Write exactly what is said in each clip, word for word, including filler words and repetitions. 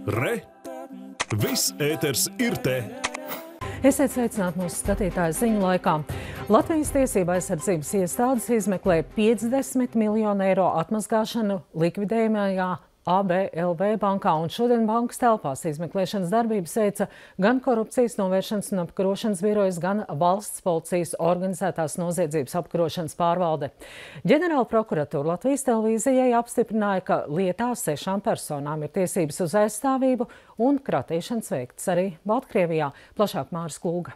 Re! Viss ēters ir te! Esiet sveicināti mūsu skatītāju ziņu laikā. Latvijas tiesība aizsardzības iestādes izmeklē piecdesmit miljonu eiro atmazgāšanu likvidējumajā A B L V bankā, un šodien bankas telpās izmeklēšanas darbības veica gan korupcijas novēršanas un apkarošanas birojas, gan valsts policijas organizētās noziedzības apkarošanas pārvalde. Ģenerāla prokuratūra Latvijas televīzijai apstiprināja, ka lietā sešām personām ir tiesības uz aizstāvību un kratīšanas veikts arī Baltkrievijā. Plašāk Māris Kulga.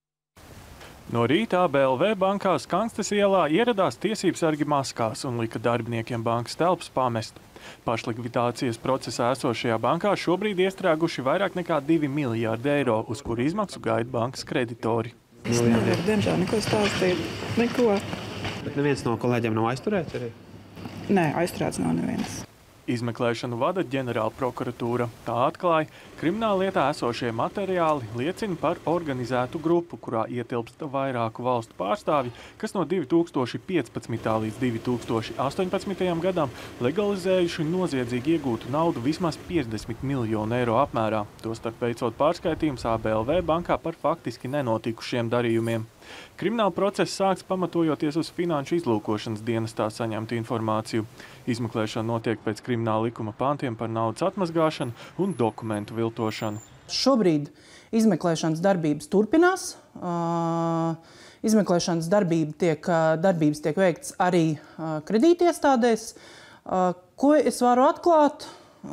No rīta A B L V bankā Skanstes ielā ieradās tiesībsargi maskās un lika darbiniekiem bankas telpas pamest. Pašlikvidācijas procesā esošajā bankā šobrīd iestrēguši vairāk nekā divi miljārdi eiro, uz kuru izmaksu gaida bankas kreditori. Es nevaru, diemžēl, neko stāstīt. Neko. Bet neviens no kolēģiem nav aizturēts arī? Nē, aizturēts nav neviens. Izmeklēšanu vada ģenerāla prokuratūra. Tā atklāja, krimināla lietā esošie materiāli liecina par organizētu grupu, kurā ietilpst vairāku valstu pārstāvji, kas no divi tūkstoši piecpadsmitā līdz divi tūkstoši astoņpadsmitajam gadam legalizējuši noziedzīgi iegūtu naudu vismaz piecdesmit miljonu eiro apmērā, tostarp veicot pārskaitījumus A B L V bankā par faktiski nenotikušiem darījumiem. Krimināla process sāks pamatojoties uz Finanšu izlūkošanas dienestā saņemtu informāciju. Izmeklēšana notiek pēc krimināla likuma pantiem par naudas atmazgāšanu un dokumentu viltošanu. Šobrīd izmeklēšanas darbības turpinās. Izmeklēšanas darbība tiek, darbības tiek veikts arī kredītiestādēs. Ko es varu atklāt?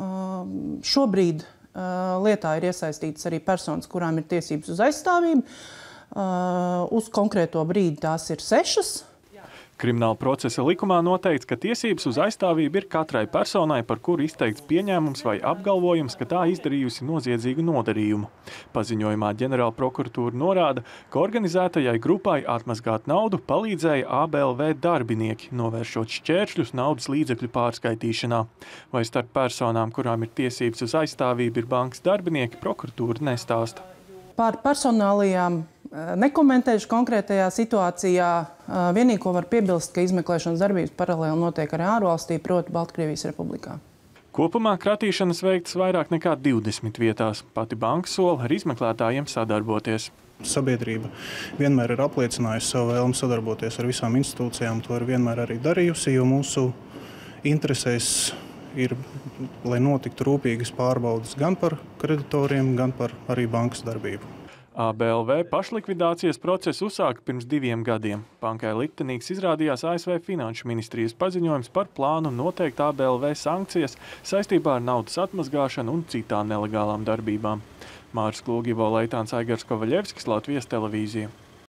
Šobrīd lietā ir iesaistītas arī personas, kurām ir tiesības uz aizstāvību. Uh, uz konkrēto brīdi tās ir sešas. Krimināla procesa likumā noteikts, ka tiesības uz aizstāvību ir katrai personai, par kuru izteikts pieņēmums vai apgalvojums, ka tā izdarījusi noziedzīgu nodarījumu. Paziņojumā ģenerāla prokuratūra norāda, ka organizētajai grupai atmazgāt naudu palīdzēja A B L V darbinieki, novēršot šķēršļus naudas līdzekļu pārskaitīšanā. Vai starp personām, kurām ir tiesības uz aizstāvību, ir bankas darbinieki, prokuratūra nestāsta. Par personālijām nekomentējuši konkrētajā situācijā. Vienīgi, ko var piebilst, ka izmeklēšanas darbības paralēli notiek arī ārvalstī, proti Baltkrievijas republikā. Kopumā kratīšanas veikts vairāk nekā divdesmit vietās. Pati banka sola ar izmeklētājiem sadarboties. Sabiedrība vienmēr ir apliecinājusi savu vēlmu sadarboties ar visām institūcijām. To ir vienmēr arī darījusi, jo mūsu interesēs ir, lai notiktu rūpīgas pārbaudas gan par kreditoriem, gan par arī bankas darbību. A B L V pašlikvidācijas procesu uzsāka pirms diviem gadiem. Bankai liktenīgs izrādījās A S V Finanšu ministrijas paziņojums par plānu noteikt A B L V sankcijas saistībā ar naudas atmazgāšanu un citām nelegālām darbībām. Māris Kulga, Ivo Leitāns, Aigars Kovaļevskis, Latvijas televīzija.